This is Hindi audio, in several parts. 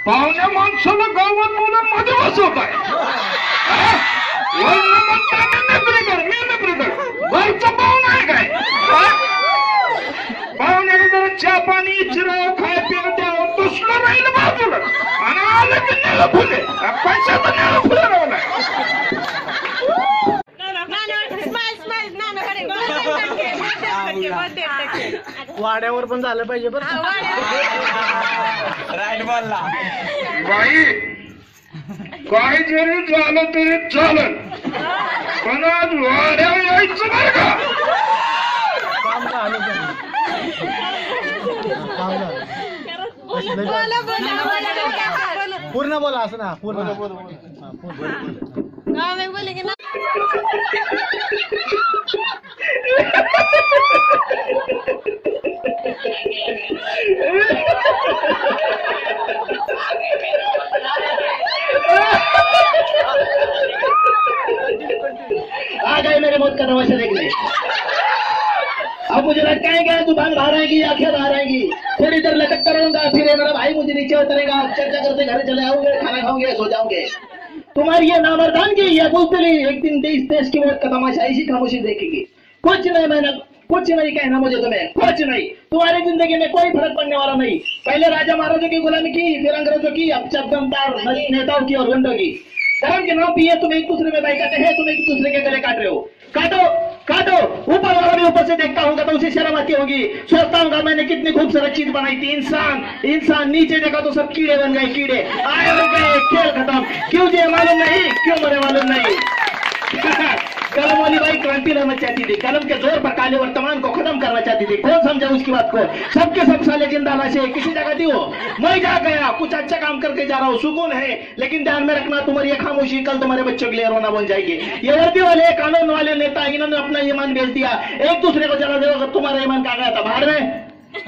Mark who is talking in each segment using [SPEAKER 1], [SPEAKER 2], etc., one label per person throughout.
[SPEAKER 1] पाहुण्या माणसाला गावात बोलून मध्ये बसवत आहे. घरचं पाहुण आहे काय? पाहुण्याला जरा चहा पाणी इचराव खाय पिऊ द्यावं तसलं राहिलं बाजूला आणि आलं की नेलं फुले पैशाचं नेलं फुले राहिला.
[SPEAKER 2] वाड्यावर पण झालं पाहिजे बरं.
[SPEAKER 1] बाई काय जरी झालं तरी चालेल पण आज वाड्यावर यायचं बरं का?
[SPEAKER 2] काम झालं पूर्ण बोला असं ना पूर्ण
[SPEAKER 3] बोलेंगे ना.
[SPEAKER 4] आ गए मेरे मौत का तमाशा देखने. अब मुझे लगता है कि दुकान बाहर आएगी आंखें बाहर आएगी. थोड़ी देर लटकता रहूंगा फिर मेरा भाई मुझे नीचे उतरेगा. चर्चा करते घर चले आओगे खाना खाओगे सो जाओगे. तुम्हारी ये नामर्दानगी ये बुजदिली एक दिन देश की मौत का तमाशा इसी खामोशी देखेगी. कुछ नहीं मैंने कुछ नहीं कहना मुझे तुम्हें कुछ नहीं. तुम्हारी जिंदगी में कोई फर्क पड़ने वाला नहीं. पहले राजा महाराजों की गुलामी की फिर अंग्रेजों की अब चपदमदार नेताओं की और गुंडों की. धर्म के नाम पे तुम एक दूसरे में बैठाते हैं तुम एक दूसरे के गले काट रहे हो. काटो काटो. ऊपर वाला भी ऊपर से देखता होगा तो उसे शर्म आती होगी. सोचता हूँ मैंने कितनी खूबसूरत चीज बनाई थी. इंसान इंसान नीचे देखा तो सब कीड़े बन गए. कीड़े आए बन गए खेल खत्म. क्यों जी मालूम नहीं क्यों मरे मालूम नहीं. कलम वाली बाई क्रांति लाना चाहती थी. कलम के जोर पर काले वर्तमान को खत्म करना चाहती थी. कौन समझा उसकी बात को. सबके सब साले जिंदा लाशे किसी जगह दी हो. मैं जा गया कुछ अच्छा काम करके जा रहा हूँ सुकून है. लेकिन ध्यान में रखना तुम्हारी ये खामोशी कल तुम्हारे बच्चों के लिए रोना बन जाएगी. ये वर्दी वाले कानून वाले नेता इन्होंने अपना ईमान बेच दिया. एक दूसरे को जला देगा. तुम्हारा ईमान कहाँ गया था बाहर में.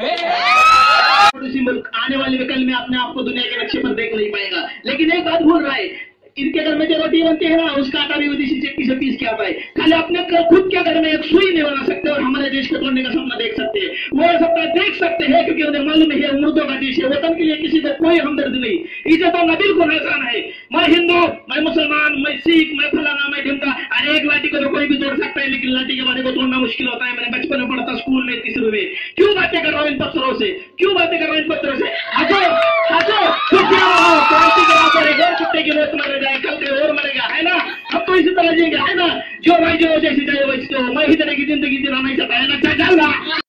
[SPEAKER 4] मुल्क आने वाले कल में अपने आप को दुनिया के नक्शे पर देख नहीं पाएगा. लेकिन एक बात भूल रहा है इनके घर में जो रोटी बनती है ना उसका आटा भी विदेशी चक्की से पीस के आता है. खाली अपने खुद के घर में एक सुई नहीं बना सकते और हमारे देश को तोड़ने का सपना देख सकते हैं. वो सपना देख सकते हैं क्योंकि उन्हें मालूम है मुर्दों का देश है. वतन के लिए किसी का कोई हमदर्द नहीं. इज्जत और नबील को एहसान है. मैं हिंदू मैं मुसलमान मैं सिख मैं फलाना मैं ढिमका. अरे एक लाठी को तो कोई भी तोड़ सकता है लेकिन लाठी के बारे को तोड़ना मुश्किल होता है. मैंने बचपन में पढ़ा था स्कूल में तीसरे में. क्यों बातें कर रहा हूँ इन पत्थरों से क्यों बातें कर रहा हूँ इन पत्थरों से. हंसो हंसो क्रांति के रास्ते एक और कुत्ते की मौत मर जाए कल के और मरेगा है ना. अब तो इसी तरह जिएगा है ना. जो भाई जो जैसे जाए वैसे. मैं ही तरह की जिंदगी जीना नहीं चाहता है ना. चल